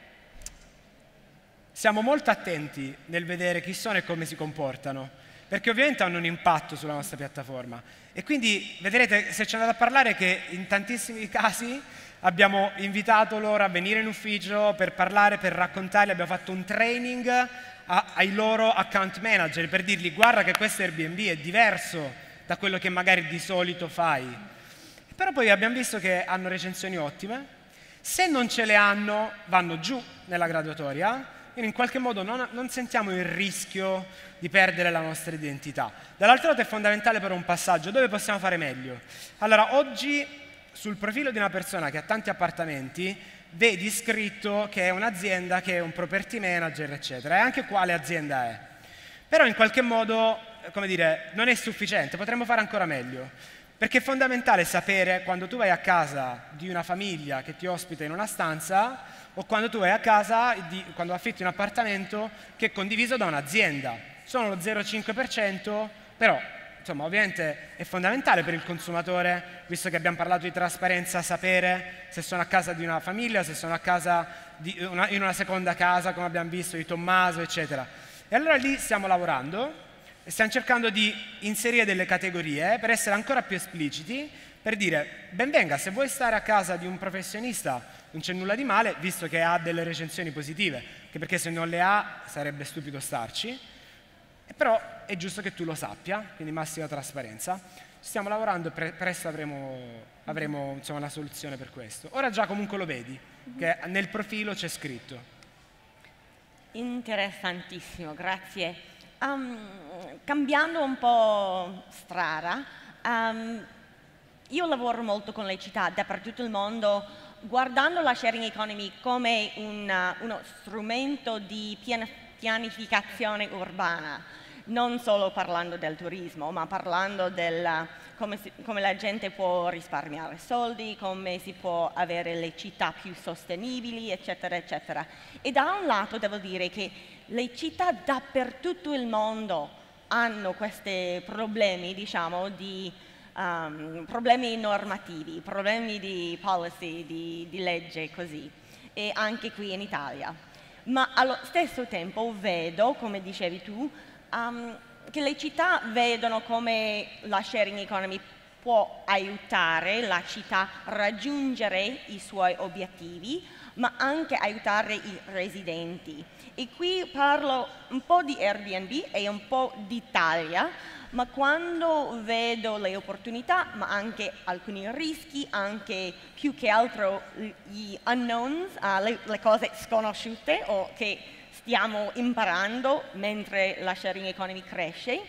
siamo molto attenti nel vedere chi sono e come si comportano, perché ovviamente hanno un impatto sulla nostra piattaforma. E quindi vedrete, se ci andate a parlare, che in tantissimi casi abbiamo invitato loro a venire in ufficio per parlare, per raccontarli, abbiamo fatto un training a, ai loro account manager per dirgli: guarda che questo Airbnb è diverso da quello che magari di solito fai. Però poi abbiamo visto che hanno recensioni ottime, se non ce le hanno vanno giù nella graduatoria, quindi in qualche modo non, non sentiamo il rischio di perdere la nostra identità. Dall'altro lato è fondamentale però un passaggio: dove possiamo fare meglio? Allora, oggi sul profilo di una persona che ha tanti appartamenti vedi scritto che è un'azienda, che è un property manager, eccetera, e anche quale azienda è. Però in qualche modo, come dire, non è sufficiente, potremmo fare ancora meglio, perché è fondamentale sapere quando tu vai a casa di una famiglia che ti ospita in una stanza o quando tu vai a casa, di, quando affitti un appartamento che è condiviso da un'azienda. Sono lo zero virgola cinque per cento, però insomma, ovviamente è fondamentale per il consumatore, visto che abbiamo parlato di trasparenza, sapere se sono a casa di una famiglia, se sono a casa di una, in una seconda casa, come abbiamo visto di Tommaso, eccetera. E allora lì stiamo lavorando e stiamo cercando di inserire delle categorie per essere ancora più espliciti, per dire: ben venga, se vuoi stare a casa di un professionista non c'è nulla di male, visto che ha delle recensioni positive, che perché se non le ha sarebbe stupido starci, e però è giusto che tu lo sappia, quindi massima trasparenza. Stiamo lavorando e pre presto avremo, avremo insomma, una soluzione per questo. Ora già comunque lo vedi, che nel profilo c'è scritto. Interessantissimo, grazie. Um, cambiando un po' strada, um, io lavoro molto con le città dappertutto il mondo, guardando la sharing economy come una, uno strumento di pian pianificazione urbana, non solo parlando del turismo, ma parlando del come, si, come la gente può risparmiare soldi, come si può avere le città più sostenibili, eccetera, eccetera. E da un lato devo dire che le città dappertutto il mondo hanno questi problemi, diciamo, di um, problemi normativi, problemi di policy, di, di legge, così, e anche qui in Italia. Ma allo stesso tempo vedo, come dicevi tu, um, che le città vedono come la sharing economy può aiutare la città a raggiungere i suoi obiettivi, ma anche aiutare i residenti. E qui parlo un po' di Airbnb e un po' d'Italia, ma quando vedo le opportunità, ma anche alcuni rischi, anche più che altro gli unknowns, uh, le, le cose sconosciute o che stiamo imparando mentre la sharing economy cresce,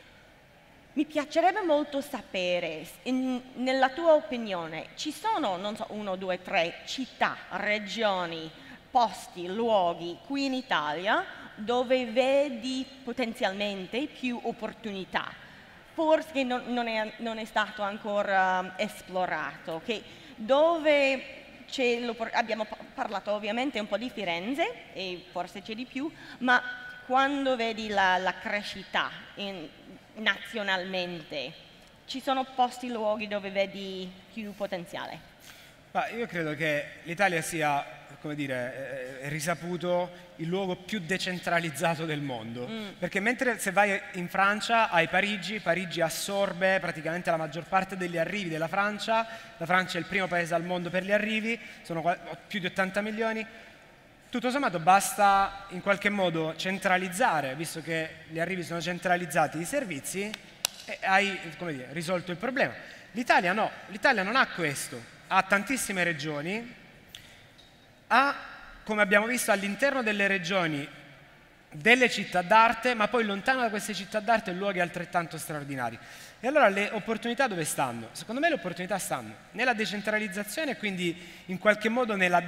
mi piacerebbe molto sapere, in, nella tua opinione, ci sono, non so, uno, due, tre città, regioni, posti, luoghi qui in Italia dove vedi potenzialmente più opportunità, forse non, non, è, non è stato ancora um, esplorato, che dove abbiamo parlato ovviamente un po' di Firenze e forse c'è di più, ma quando vedi la, la crescita in, nazionalmente, ci sono posti, luoghi dove vedi più potenziale? Ma io credo che l'Italia sia, come dire, eh, risaputo il luogo più decentralizzato del mondo, mm. perché mentre se vai in Francia hai Parigi, Parigi assorbe praticamente la maggior parte degli arrivi della Francia, la Francia è il primo paese al mondo per gli arrivi, sono più di ottanta milioni, tutto sommato basta in qualche modo centralizzare, visto che gli arrivi sono centralizzati, i servizi, e hai, come dire, risolto il problema. L'Italia no, l'Italia non ha questo. Ha tantissime regioni, ha, come abbiamo visto, all'interno delle regioni delle città d'arte, ma poi lontano da queste città d'arte luoghi altrettanto straordinari. E allora le opportunità dove stanno? Secondo me le opportunità stanno nella decentralizzazione, quindi in qualche modo nella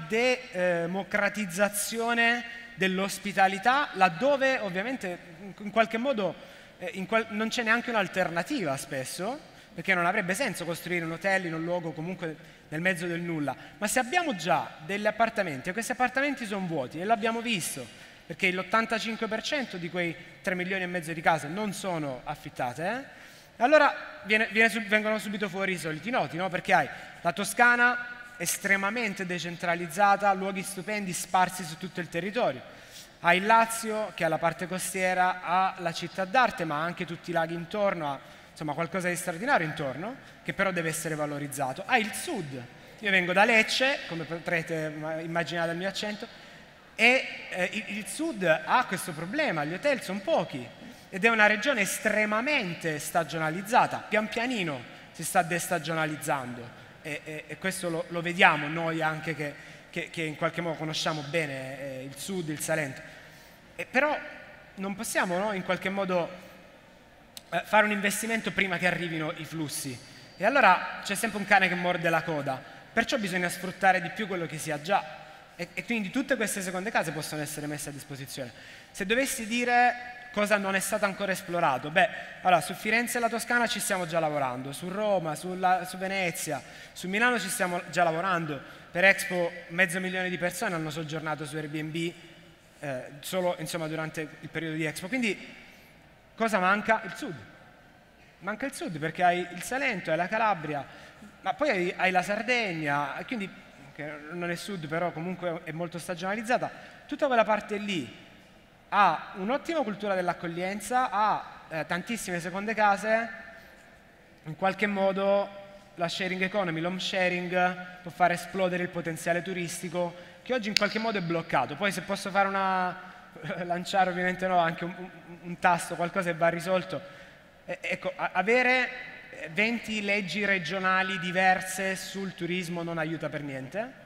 democratizzazione dell'ospitalità, laddove ovviamente in qualche modo eh, in qual non c'è neanche un'alternativa spesso, perché non avrebbe senso costruire un hotel in un luogo comunque nel mezzo del nulla, ma se abbiamo già degli appartamenti e questi appartamenti sono vuoti, e l'abbiamo visto, perché l'ottantacinque per cento di quei tre milioni e mezzo di case non sono affittate, eh? Allora viene, viene, vengono subito fuori i soliti noti, no? Perché hai la Toscana estremamente decentralizzata, luoghi stupendi sparsi su tutto il territorio. Hai il Lazio, che ha la parte costiera, ha la città d'arte, ma ha anche tutti i laghi intorno, ha insomma qualcosa di straordinario intorno, che però deve essere valorizzato. Hai il sud. Io vengo da Lecce, come potrete immaginare dal mio accento, e eh, il sud ha questo problema, gli hotel sono pochi, ed è una regione estremamente stagionalizzata, pian pianino si sta destagionalizzando. E, e, e questo lo, lo vediamo noi anche che, che, che in qualche modo conosciamo bene eh, il sud, il Salento. E però non possiamo, no, in qualche modo eh, fare un investimento prima che arrivino i flussi. E allora c'è sempre un cane che morde la coda. Perciò bisogna sfruttare di più quello che si ha già. E, e quindi tutte queste seconde case possono essere messe a disposizione. Se dovessi dire cosa non è stato ancora esplorato? Beh, allora, su Firenze e la Toscana ci stiamo già lavorando, su Roma, sulla, su Venezia, su Milano ci stiamo già lavorando. Per Expo mezzo milione di persone hanno soggiornato su Airbnb eh, solo insomma, durante il periodo di Expo. Quindi cosa manca? Il sud. Manca il sud perché hai il Salento, hai la Calabria, ma poi hai, hai la Sardegna, quindi, che non è sud però comunque è molto stagionalizzata. Tutta quella parte lì ha un'ottima cultura dell'accoglienza, ha eh, tantissime seconde case, in qualche modo la sharing economy, l'home sharing può far esplodere il potenziale turistico che oggi in qualche modo è bloccato. Poi se posso fare una, lanciare ovviamente no, anche un, un, un tasto, qualcosa che va risolto, eh, ecco, avere venti leggi regionali diverse sul turismo non aiuta per niente.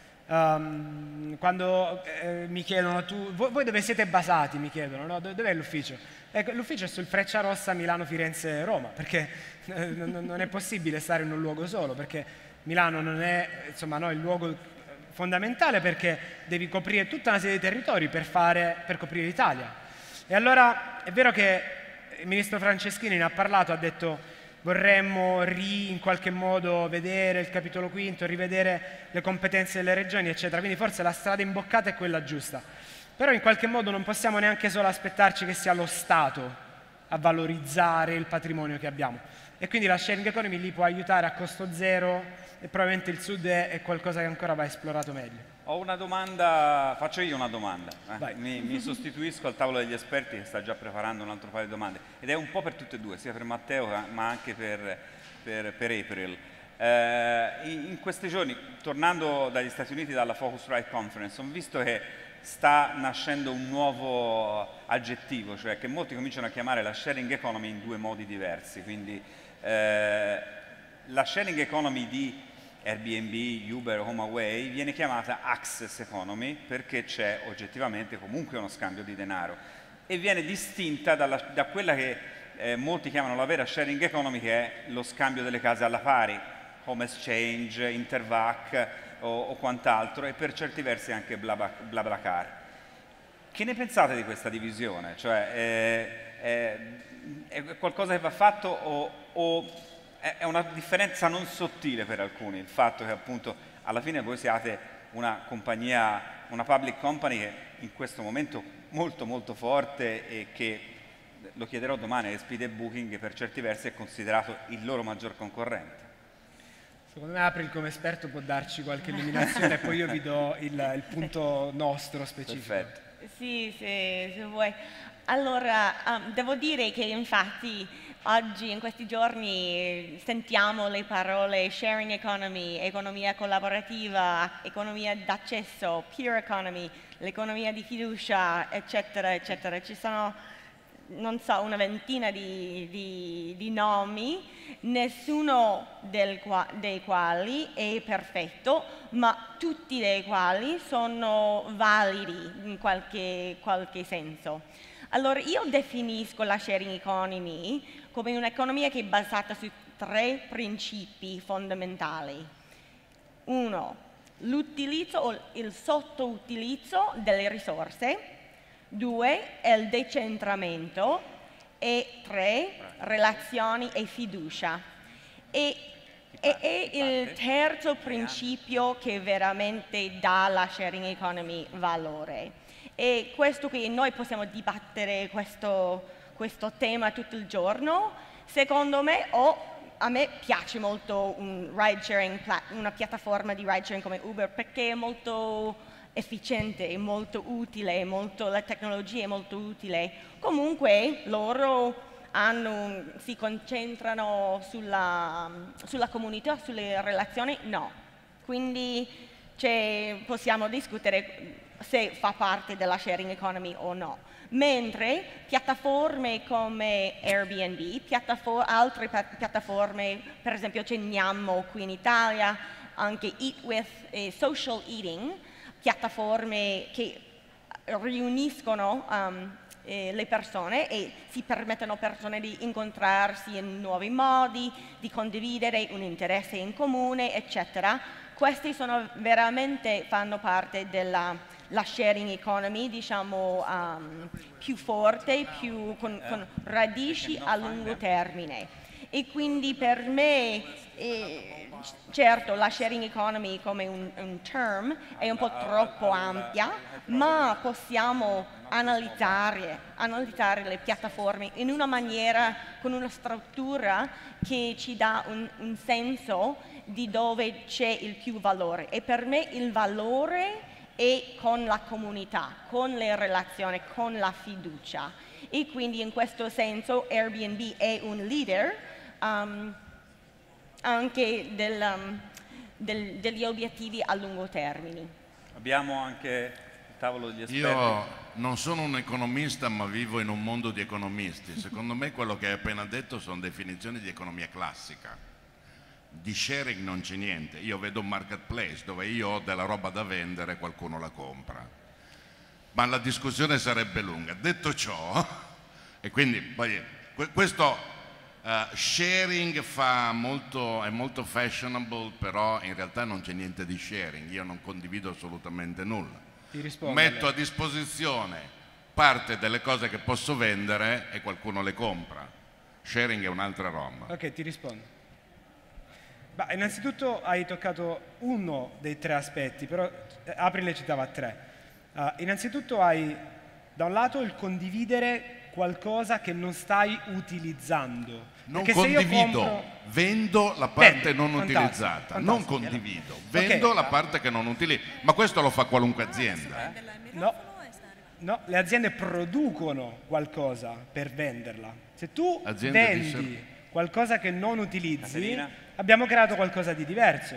Um, quando eh, mi chiedono tu, voi, voi dove siete basati, mi chiedono, no? Dov'è l'ufficio? Ecco, l'ufficio è sul Frecciarossa Milano, Firenze, Roma, perché eh, non, non è possibile stare in un luogo solo, perché Milano non è insomma, no, il luogo fondamentale, perché devi coprire tutta una serie di territori per, fare, per coprire l'Italia. E allora è vero che il ministro Franceschini ne ha parlato, ha detto vorremmo ri, in qualche modo vedere il capitolo quinto, rivedere le competenze delle regioni, eccetera. Quindi forse la strada imboccata è quella giusta. Però in qualche modo non possiamo neanche solo aspettarci che sia lo Stato a valorizzare il patrimonio che abbiamo. E quindi la sharing economy lì può aiutare a costo zero e probabilmente il sud è, è qualcosa che ancora va esplorato meglio. Ho una domanda, faccio io una domanda, eh? mi, mi sostituisco al tavolo degli esperti che sta già preparando un altro paio di domande ed è un po' per tutte e due, sia per Matteo ma anche per, per, per April. Eh, in, in questi giorni, tornando dagli Stati Uniti dalla Focusrite Conference, ho visto che sta nascendo un nuovo aggettivo, cioè che molti cominciano a chiamare la sharing economy in due modi diversi, quindi eh, la sharing economy di Airbnb, Uber, HomeAway viene chiamata access economy perché c'è oggettivamente comunque uno scambio di denaro e viene distinta dalla, da quella che eh, molti chiamano la vera sharing economy, che è lo scambio delle case alla pari, home exchange, intervac o, o quant'altro, e per certi versi anche BlaBlaCar. Che ne pensate di questa divisione? Cioè è, è, è qualcosa che va fatto o, o è una differenza non sottile per alcuni, il fatto che appunto alla fine voi siate una compagnia, una public company che in questo momento molto molto forte e che, lo chiederò domani a Expedia e Booking, per certi versi è considerato il loro maggior concorrente. Secondo me April come esperto può darci qualche illuminazione e poi io vi do il, il punto nostro specifico. Perfetto. Sì, se, se vuoi. Allora, um, devo dire che infatti oggi, in questi giorni, sentiamo le parole sharing economy, economia collaborativa, economia d'accesso, peer economy, l'economia di fiducia, eccetera, eccetera. Ci sono, non so, una ventina di, di, di nomi, nessuno del qua, dei quali è perfetto, ma tutti dei quali sono validi in qualche, qualche senso. Allora, io definisco la sharing economy come un'economia che è basata su tre principi fondamentali. Uno, l'utilizzo o il sottoutilizzo delle risorse. Due, è il decentramento. E tre, relazioni e fiducia. E E è il terzo principio che veramente dà alla sharing economy valore. E questo qui, noi possiamo dibattere questo, questo tema tutto il giorno. Secondo me, o a me piace molto un ride sharing, una piattaforma di ride sharing come Uber, perché è molto efficiente, è molto utile, molto, la tecnologia è molto utile. Comunque loro hanno, si concentrano sulla, sulla comunità, sulle relazioni? No. Quindi cioè, possiamo discutere se fa parte della sharing economy o no. Mentre piattaforme come Airbnb, piattafor- altre piattaforme, per esempio c'è Nyammo qui in Italia, anche Eat With e Social Eating, piattaforme che riuniscono um, eh, le persone e si permettono a persone di incontrarsi in nuovi modi, di condividere un interesse in comune, eccetera. Questi sono veramente, fanno parte della la sharing economy, diciamo, um, più forte, più con, con radici a lungo termine. E quindi per me, eh, certo, la sharing economy come un, un term è un po' troppo ampia, ma possiamo analizzare, analizzare le piattaforme in una maniera, con una struttura che ci dà un, un senso di dove c'è il più valore. E per me il valore è con la comunità, con le relazioni, con la fiducia. E quindi in questo senso Airbnb è un leader um, anche del, um, del, degli obiettivi a lungo termine. Abbiamo anche il tavolo degli esperti. Io non sono un economista, ma vivo in un mondo di economisti. Secondo me quello che hai appena detto sono definizioni di economia classica. Di sharing non c'è niente. Io vedo un marketplace dove io ho della roba da vendere e qualcuno la compra, ma la discussione sarebbe lunga. Detto ciò, e quindi poi questo uh, sharing fa molto, è molto fashionable, però in realtà non c'è niente di sharing. Io non condivido assolutamente nulla. Ti rispondo, metto a disposizione parte delle cose che posso vendere e qualcuno le compra. Sharing è un'altra roba. Ok, ti rispondo. Bah, innanzitutto hai toccato uno dei tre aspetti, però eh, April le citava tre. Uh, innanzitutto hai da un lato il condividere qualcosa che non stai utilizzando. Non Perché se condivido, io compro... vendo la parte Vendo, non fantastico, utilizzata, fantastico. non condivido, vendo Okay. la parte che non utilizzo, ma questo lo fa qualunque azienda. No, no, le aziende producono qualcosa per venderla. Se tu Aziende di vendi ser- qualcosa che non utilizzi, Caterina? abbiamo creato qualcosa di diverso.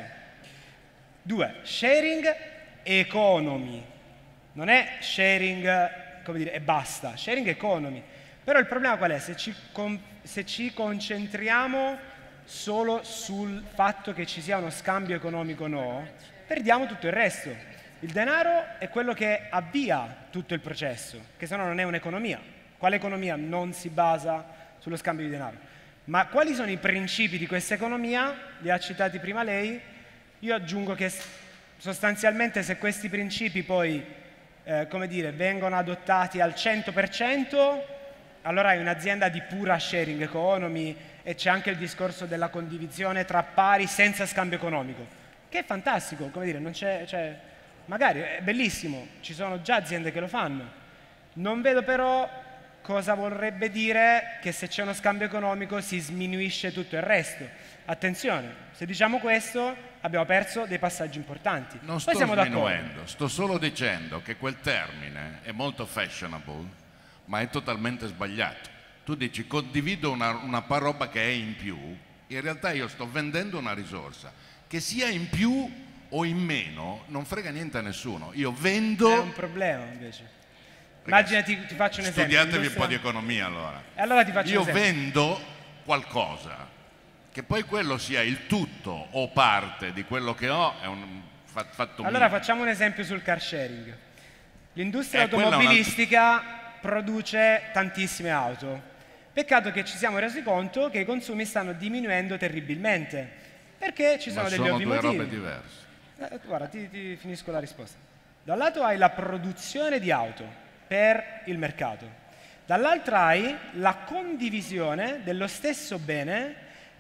Due, sharing economy. Non è sharing, come dire, e basta. Sharing economy. Però il problema qual è? Se ci, con, se ci concentriamo solo sul fatto che ci sia uno scambio economico o no, perdiamo tutto il resto. Il denaro è quello che avvia tutto il processo, che se no non è un'economia. Quale economia non si basa sullo scambio di denaro? Ma quali sono i principi di questa economia? Li ha citati prima lei. Io aggiungo che sostanzialmente se questi principi poi, eh, come dire, vengono adottati al cento per cento, allora hai un'azienda di pura sharing economy e c'è anche il discorso della condivisione tra pari senza scambio economico, che è fantastico, come dire, non c'è, cioè, magari è bellissimo, ci sono già aziende che lo fanno. Non vedo però cosa vorrebbe dire che se c'è uno scambio economico si sminuisce tutto il resto. Attenzione, se diciamo questo abbiamo perso dei passaggi importanti. Non Poi sto siamo d'accordo. sminuendo, sto solo dicendo che quel termine è molto fashionable, ma è totalmente sbagliato. Tu dici condivido una, una roba che è in più, in realtà io sto vendendo una risorsa, che sia in più o in meno, non frega niente a nessuno. Io vendo... È un problema invece. Immaginati, ti faccio un esempio. Studiatevi un po' di economia allora. E allora ti faccio Io un esempio. vendo qualcosa, che poi quello sia il tutto o parte di quello che ho, è un fatto Allora mio. facciamo un esempio sul car sharing. L'industria Eh, quella è automobilistica produce tantissime auto. Peccato che ci siamo resi conto che i consumi stanno diminuendo terribilmente, perché ci sono Ma degli sono ovvi due motivi. robe diverse. Eh, guarda, ti, ti finisco la risposta. Da un lato hai la produzione di auto per il mercato, dall'altra hai la condivisione dello stesso bene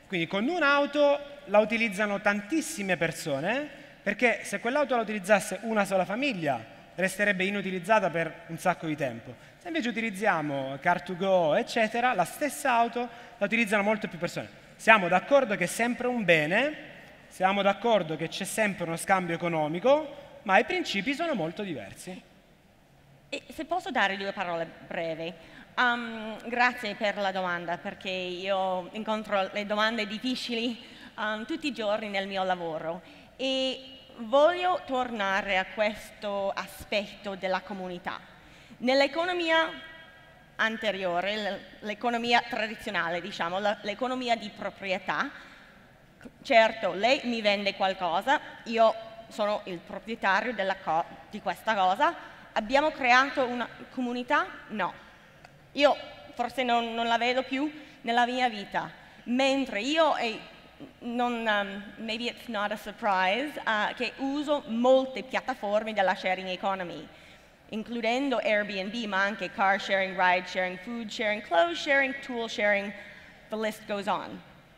Quindi con un'auto la utilizzano tantissime persone, perché se quell'auto la utilizzasse una sola famiglia resterebbe inutilizzata per un sacco di tempo. Se invece utilizziamo car to go, eccetera, la stessa auto la utilizzano molte più persone. Siamo d'accordo che è sempre un bene, siamo d'accordo che c'è sempre uno scambio economico, ma i principi sono molto diversi. E se posso dare due parole brevi. Um, grazie per la domanda, perché io incontro le domande difficili um, tutti i giorni nel mio lavoro e voglio tornare a questo aspetto della comunità. Nell'economia anteriore, l'economia tradizionale, diciamo, l'economia di proprietà, certo, lei mi vende qualcosa, io sono il proprietario della co- di questa cosa, abbiamo creato una comunità? No. Io forse non, non la vedo più nella mia vita, mentre io, e non, um, maybe it's not a surprise, uh, che uso molte piattaforme della sharing economy, includendo Airbnb, ma anche car sharing, ride sharing, food sharing, clothes sharing, tool sharing, the list goes on.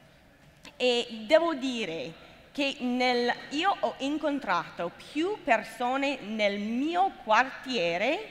E devo dire che nel, io ho incontrato più persone nel mio quartiere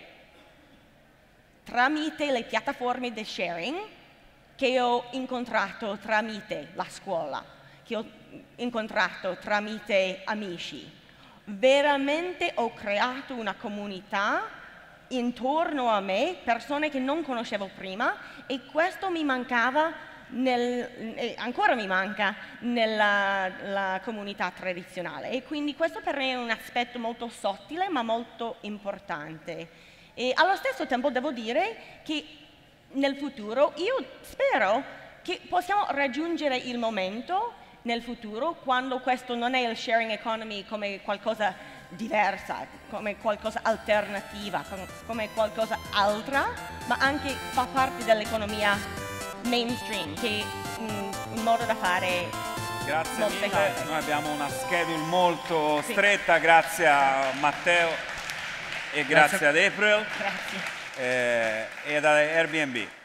tramite le piattaforme di sharing che ho incontrato tramite la scuola, che ho incontrato tramite amici. Veramente ho creato una comunità intorno a me, persone che non conoscevo prima, e questo mi mancava, nel, e ancora mi manca nella la comunità tradizionale. E quindi questo per me è un aspetto molto sottile ma molto importante. E allo stesso tempo devo dire che nel futuro io spero che possiamo raggiungere il momento nel futuro quando questo non è il sharing economy come qualcosa diversa, come qualcosa alternativa, come qualcosa altra, ma anche fa parte dell'economia mainstream, che è un modo da fare. Grazie molte mille, cose. Noi abbiamo una schedule molto Sì. stretta, grazie a Matteo e grazie, Grazie. ad April Grazie. eh, e ad Airbnb.